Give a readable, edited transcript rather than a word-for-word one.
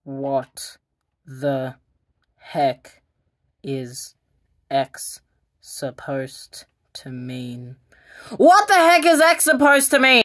What the heck is X supposed to mean? What the heck is X supposed to mean?